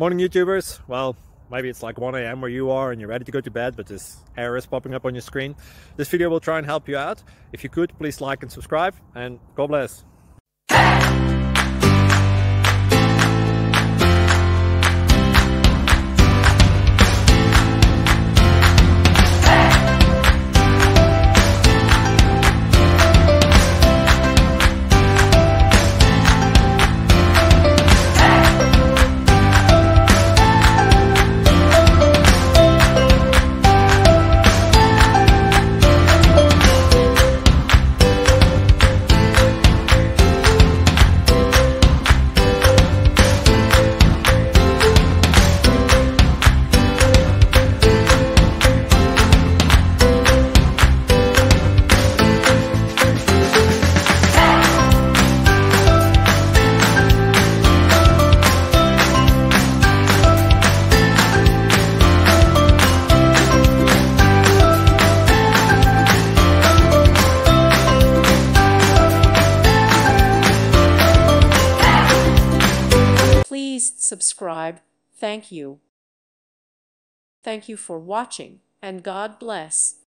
Morning YouTubers. Well, maybe it's like 1 a.m. where you are and you're ready to go to bed, but this error is popping up on your screen. This video will try and help you out. If you could, please like and subscribe, and God bless. Please subscribe. Thank you. Thank you for watching, and God bless.